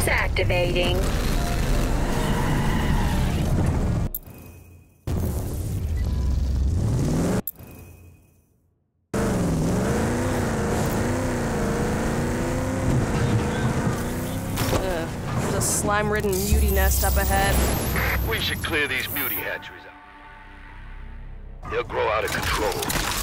Defense activating. There's a slime-ridden muty nest up ahead. We should clear these muty hatcheries out. They'll grow out of control.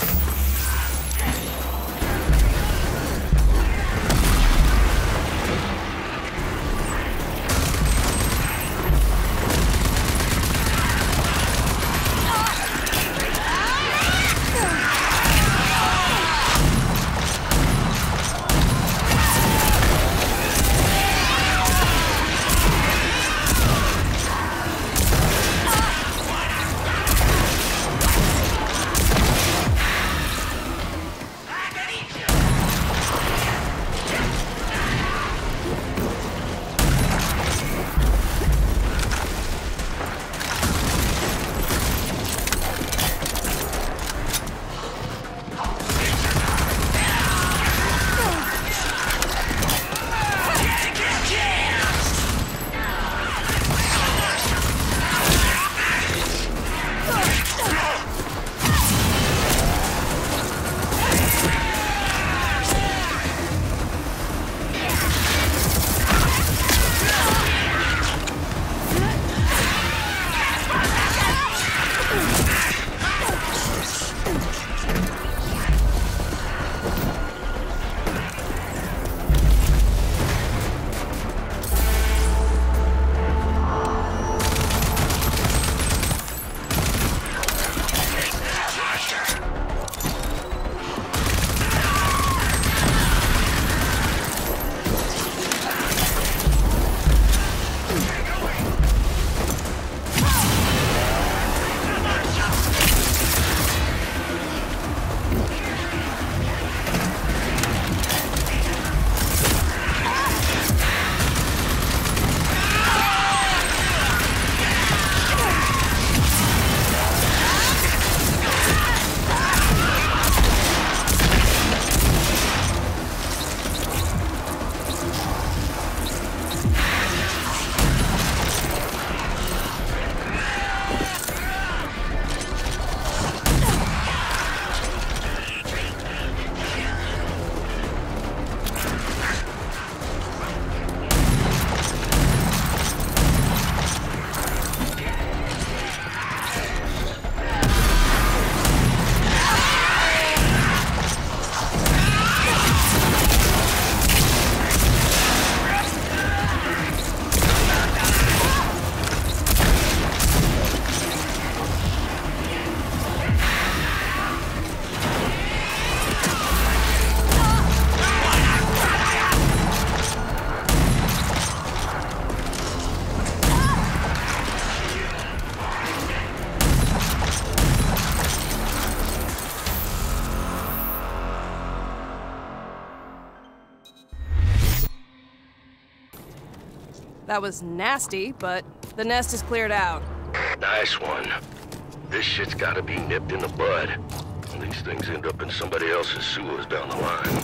That was nasty, but the nest is cleared out. Nice one. This shit's gotta be nipped in the bud. These things end up in somebody else's sewers down the line.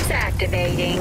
Systems activating.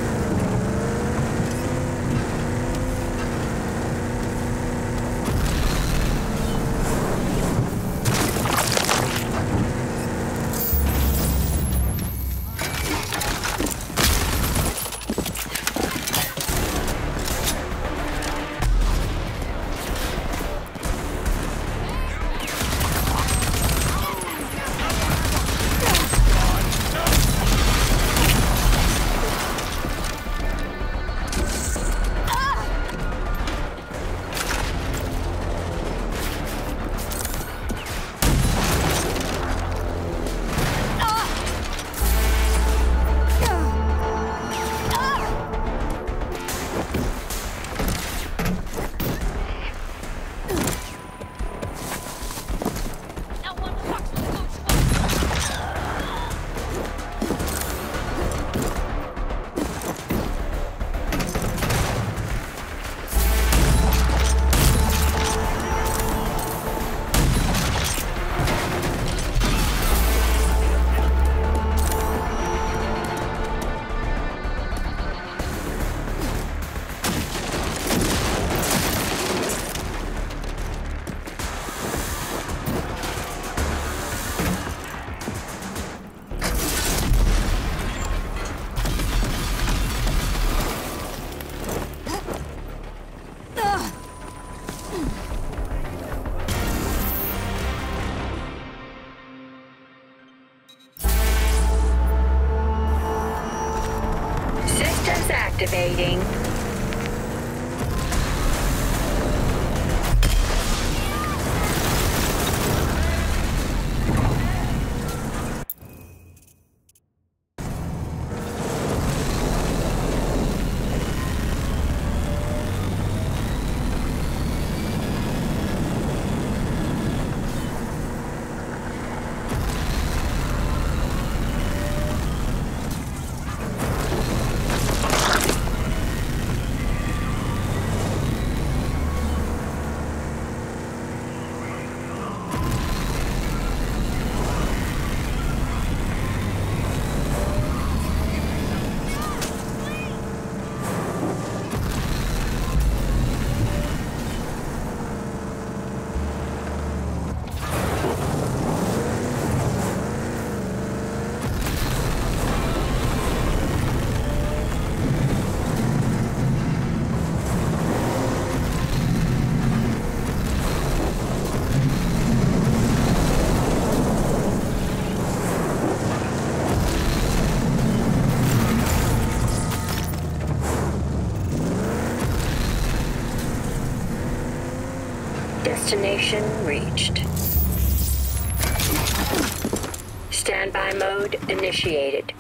Systems activating. Destination reached. Standby mode initiated.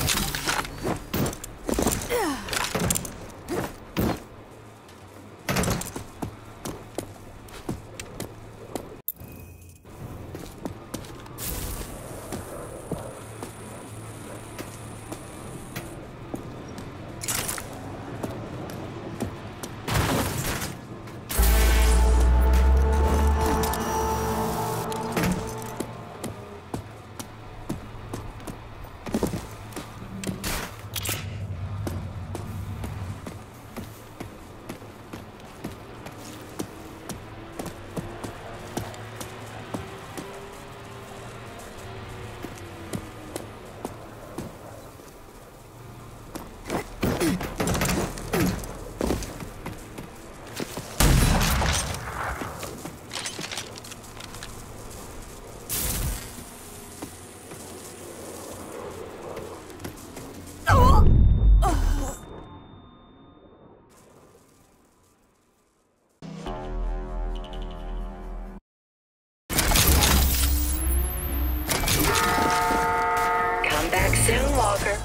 Soon, Walker.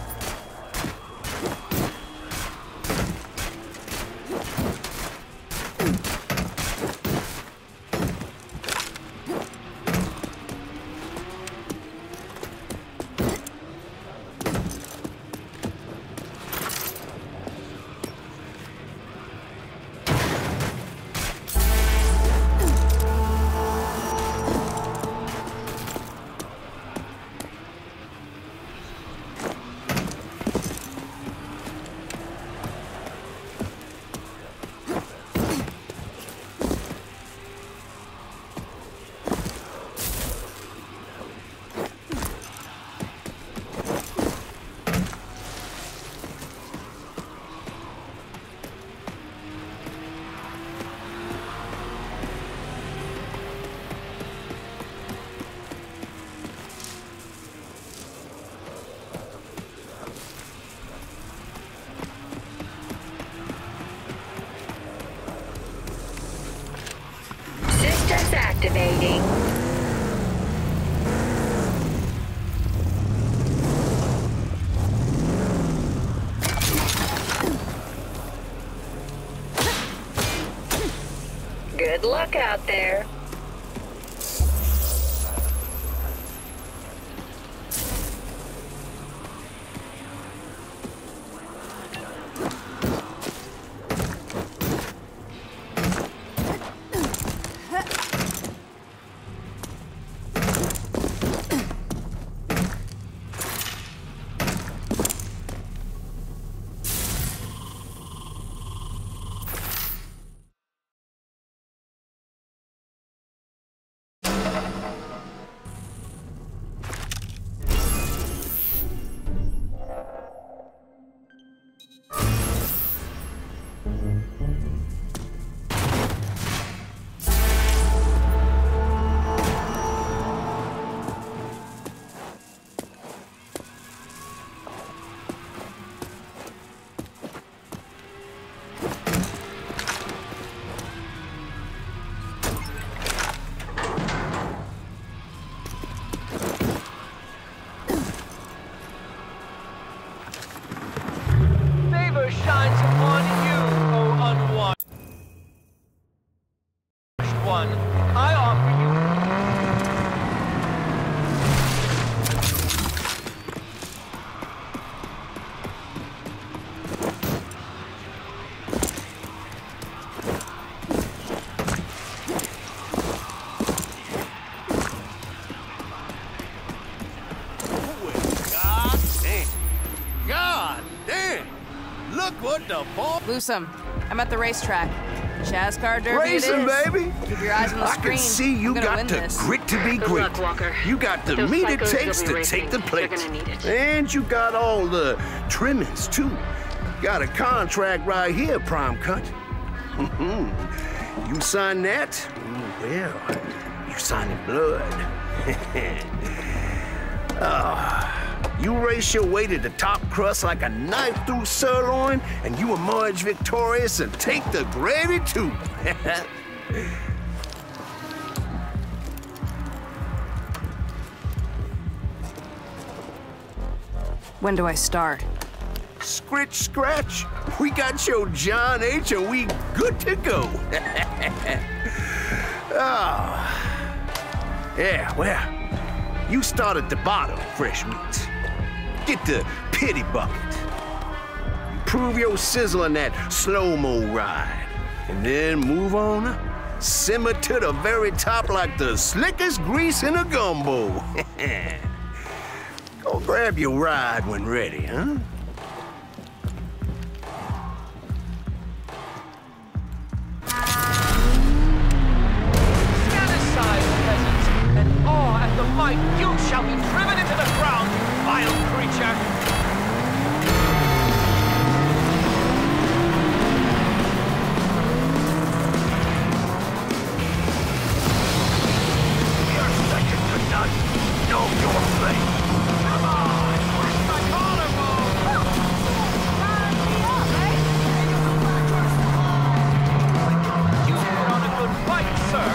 activating. Good luck out there. Shines upon you, O unwashed one. I offer you. God damn! Look what the ball. Lusum, I'm at the racetrack. Chascar Derby Racing, it is. baby. Keep your eyes on the I screen. can see you I'm gonna got win the this. grit to be Good great. luck, Walker. You got the Those meat it psychos takes will be to racing. take the They're plate. gonna need it. And you got all the trimmings, too. Got a contract right here, Prime Cut. You sign that? Well, you sign in blood. You race your way to the top crust like a knife through sirloin, and you emerge victorious and take the gravy, too. When do I start? Scritch, scratch. We got your John H. and we good to go. Yeah, well, you start at the bottom, fresh meats. Get the pity bucket. Prove your sizzle in that slow-mo ride. And then move on up. Simmer to the very top like the slickest grease in a gumbo. Go grab your ride when ready, huh? Stand aside, peasants, and awe at the might. You shall be driven into the ground, vile creature. You're second to none. Know your place. Come on, where's my collarbone? You put on a good fight, sir.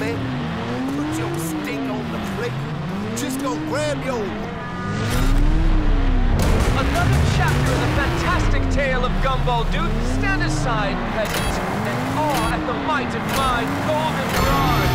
man. Put your stink on the plate. Just go grab your... Another chapter in the fantastic tale of Gumball Dude. Stand aside, peasants, and awe at the might of my golden rod.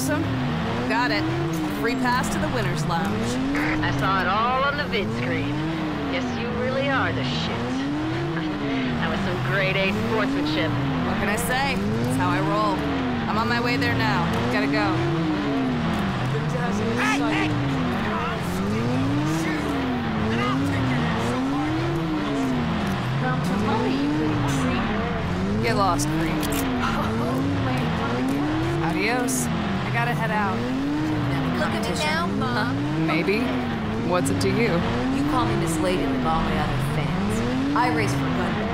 Newsom? Got it. Free pass to the Winner's Lounge. I saw it all on the vid screen. Guess you really are the shit. That was some grade A sportsmanship. What can I say? That's how I roll. I'm on my way there now. Gotta go. The dazzling sight. Get lost, Creep. Adios. I gotta head out. Look at me now, Mom. Maybe. What's it to you? You call me Miss Lady with all my other fans. I race for gun.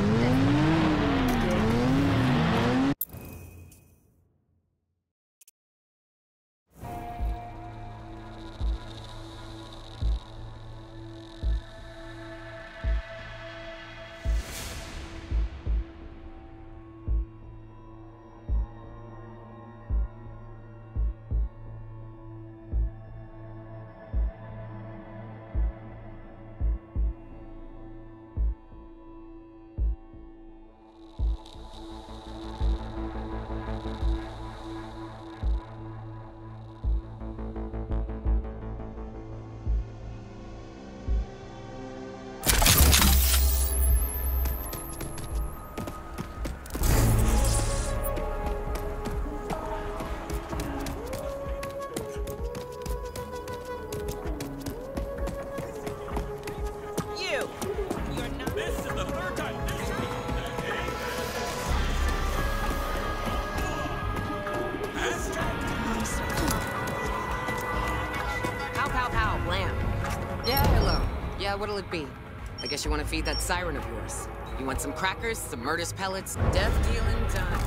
What'll it be? I guess you want to feed that siren of yours. You want some crackers, some Murder's pellets, death dealing done.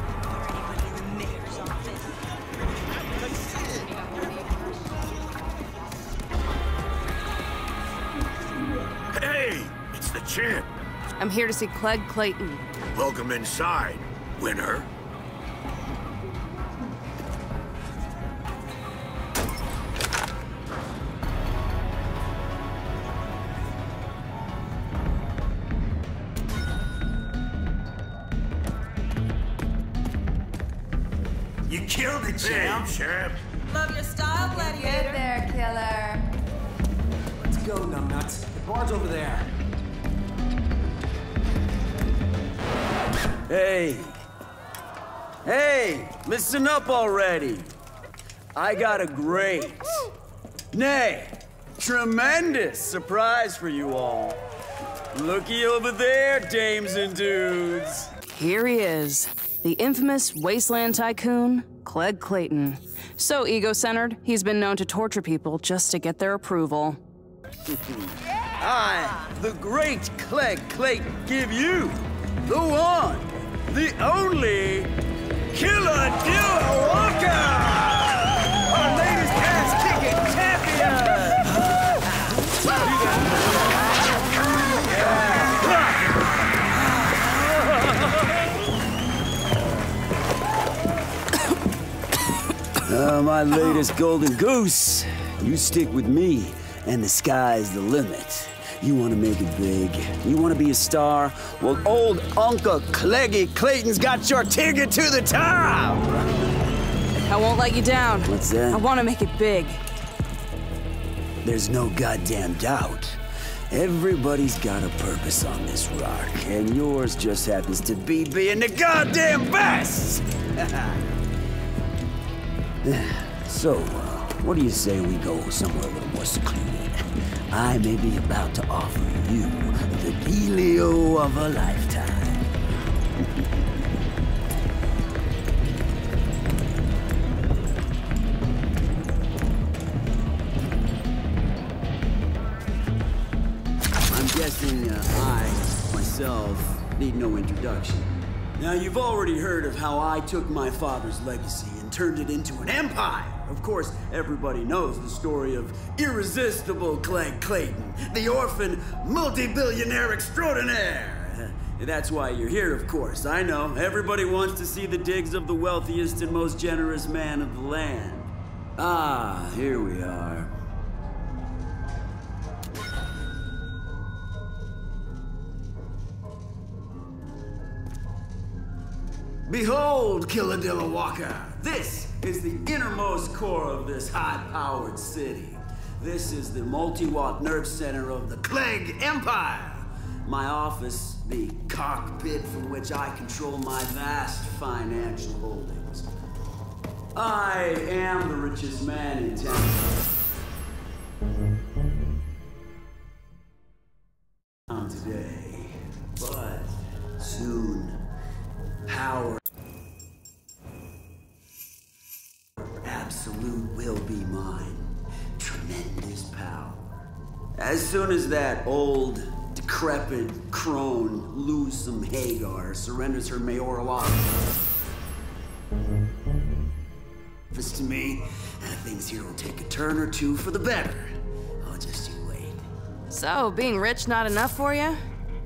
Hey, it's the champ. I'm here to see Clegg Clayton. Welcome inside, Winner. You killed it, champ. Hey, champ. Love your style, gladiator. Good there, killer. Let's go, numbnuts. The bar's over there. Hey. Hey, listen up already. I got a great, nay, tremendous surprise for you all. Looky over there, dames and dudes. Here he is. The infamous wasteland tycoon, Clegg Clayton. So ego-centered, he's been known to torture people just to get their approval. I, the great Clegg Clayton, give you the one, the only, Killer Dilla Walker! Our latest ass-kicking champion! My latest golden goose. You stick with me, and the sky's the limit. You want to make it big? You want to be a star? Well, old Uncle Cleggy Clayton's got your ticket to the top! I won't let you down. What's that? I want to make it big. There's no goddamn doubt. Everybody's got a purpose on this rock, and yours just happens to be being the goddamn best! So, what do you say we go somewhere a little more secluded? I may be about to offer you the dealio of a lifetime. I'm guessing I, myself, need no introduction. Now, you've already heard of how I took my father's legacy and turned it into an empire. Of course, everybody knows the story of irresistible Clegg Clayton, the orphan multi-billionaire extraordinaire. That's why you're here, of course. I know. Everybody wants to see the digs of the wealthiest and most generous man of the land. Ah, here we are. Behold, Killer Dilla Walker. This is the innermost core of this high-powered city. This is the multi-watt nerve center of the Clegg Empire. My office, the cockpit from which I control my vast financial holdings. I am the richest man in town today, but soon, power absolute will be mine. Tremendous power. As soon as that old, decrepit crone, Lusum Hagar, surrenders her mayoral office to me, things here will take a turn or two for the better. I'll just you wait. So, being rich not enough for you?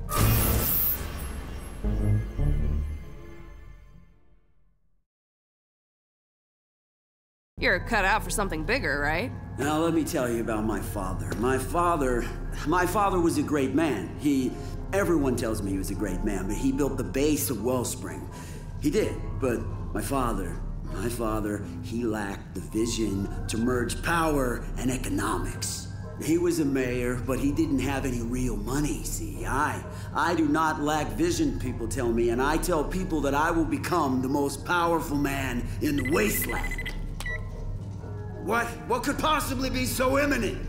You're cut out for something bigger, right? Now, let me tell you about my father. My father was a great man. Everyone tells me he was a great man, but he built the base of Wellspring. He did, but my father, he lacked the vision to merge power and economics. He was a mayor, but he didn't have any real money, see. I do not lack vision, people tell me, and I tell people that I will become the most powerful man in the wasteland. What could possibly be so imminent?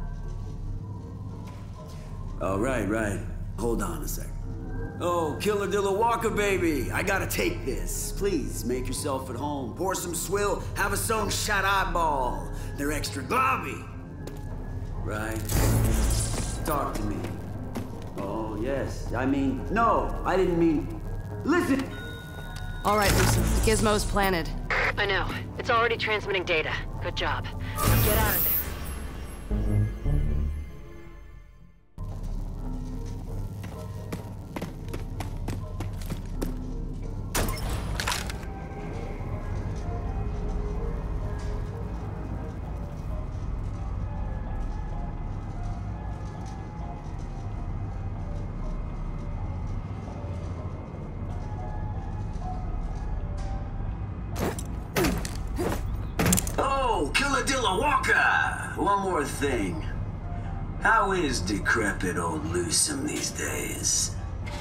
Oh, right. Hold on a second. Oh, Killer Dilla Walker, baby. I gotta take this. Please, make yourself at home. Pour some swill, have a sewn shot eyeball. They're extra globby. Right? Talk to me. Oh, yes. No, I didn't mean... Listen! All right, Lusum. The gizmo's planted. I know. It's already transmitting data. Good job. Now get out of there. Killer Dilla Walker! One more thing. How is decrepit old Lusum these days?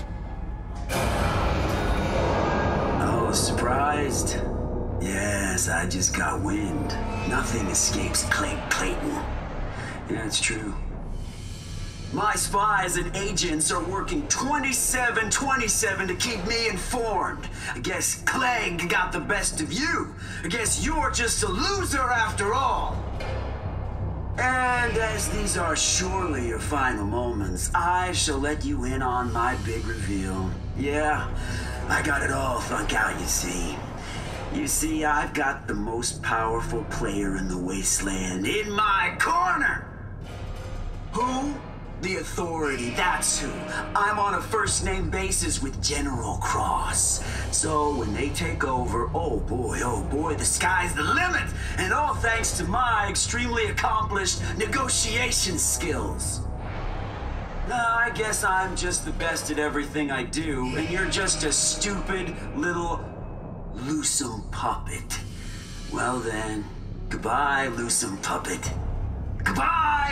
Oh, surprised? Yes, I just got wind. Nothing escapes Clegg Clayton. Yeah, it's true. My spies and agents are working 27/27 to keep me informed. I guess Clegg got the best of you. I guess you're just a loser after all. And as these are surely your final moments, I shall let you in on my big reveal. Yeah, I got it all thunk out, you see. You see, I've got the most powerful player in the wasteland in my corner. Who? The Authority, that's who. I'm on a first-name basis with General Cross. So when they take over, oh boy, the sky's the limit. And all thanks to my extremely accomplished negotiation skills. I guess I'm just the best at everything I do, and you're just a stupid little Lusum puppet. Well then, goodbye, Lusum puppet. Goodbye!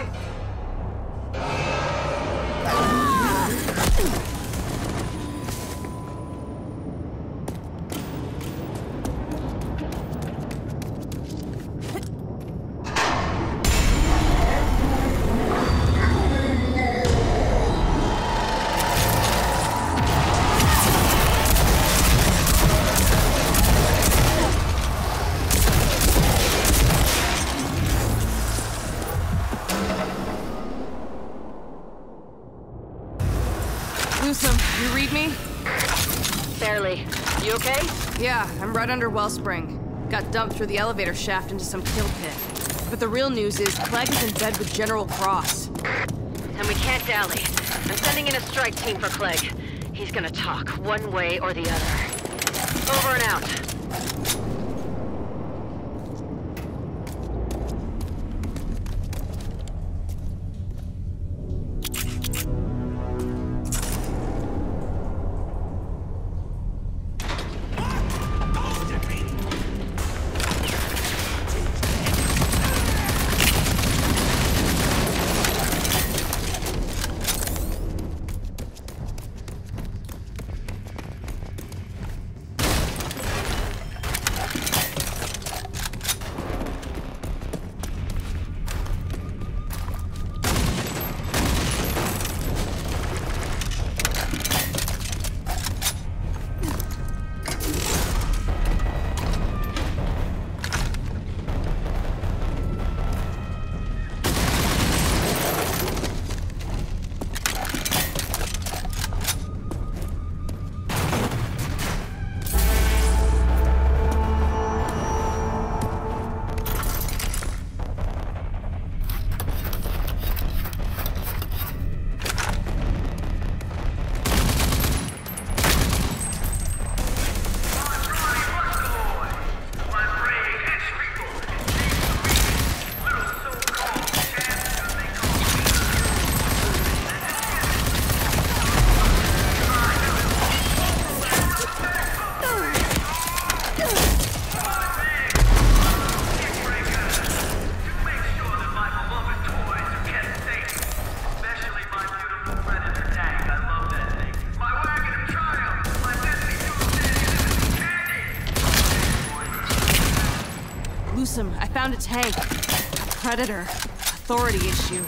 Lusum, you read me? Barely. You okay? Yeah, I'm right under Wellspring. Got dumped through the elevator shaft into some kill pit. But the real news is Clegg is in bed with General Cross. And we can't dally. I'm sending in a strike team for Clegg. He's gonna talk, one way or the other. Over and out. Loose him. I found a tank. A predator. Authority issue.